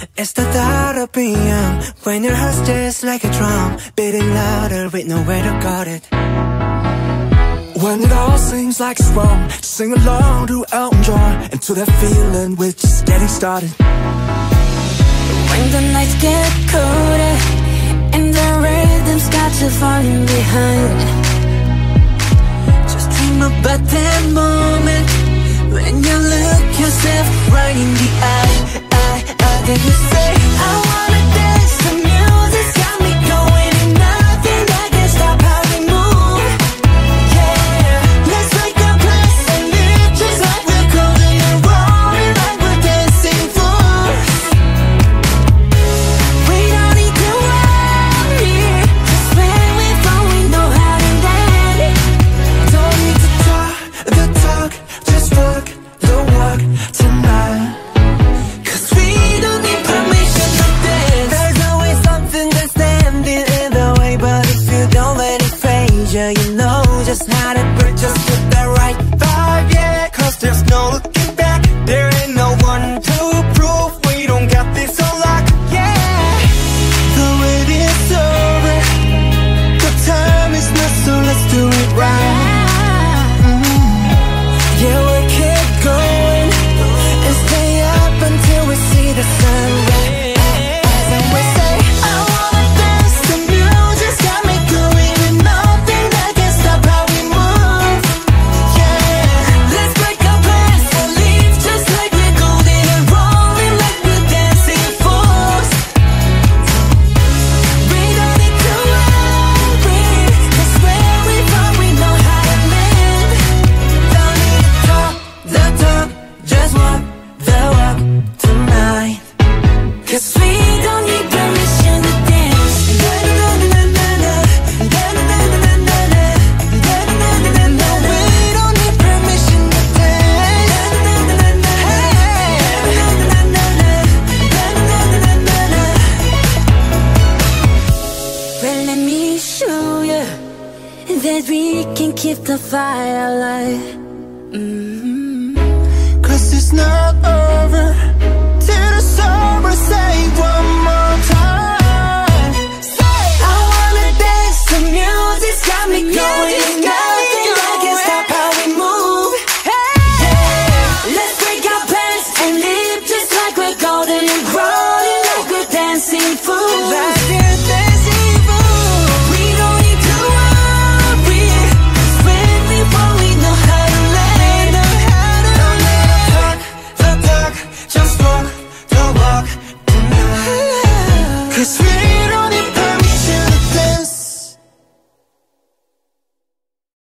It's the thought of being young, when your heart's just like a drum, beating louder with nowhere to guard it. When it all seems like it's wrong, sing along to Elton John, and to that feeling we're just getting started. When the nights get colder and the rhythm's got you falling behind, just dream about that moment when you look yourself right in the eye. Then you say, I wanna dance, the music's got me going, and nothing that can stop how we move. Yeah, let's make a place and live just like we're golden and rolling like we're dancing fools. We don't need to worry, just when we fall we know how to land. Don't need to talk the talk, just walk the walk tonight. You know just how to break, just with the right vibe, yeah. Cause there's no looking back, there ain't no one to prove we don't got this on lock, yeah. The wait is over, the time is not, so let's do it right. Yeah, we'll keep going and stay up until we see the sunrise. And we say, I wanna dance, the music's got me going, and nothing that can stop how we move. Yeah, let's break our plans and leave just like we're golden and rolling like we're dancing fools. We don't need to worry, cause where we from we know how to live. Don't need to talk the talk, just walk the walk tonight. Cause we don't need permission to dance. We don't need permission to dance. well let me show you that we can keep the fire alive. Cause it's not over till the summer. Say one more time. Say, I wanna dance, the music's got me going, nothing that can stop how we move. Yeah, let's break our plans and live just like we're golden and rolling like we're dancing fools. Like we're dancing fools. We don't need to worry, cause when we fall we know how to land. Don't let us talk the talk, just walk the walk tonight. Cause we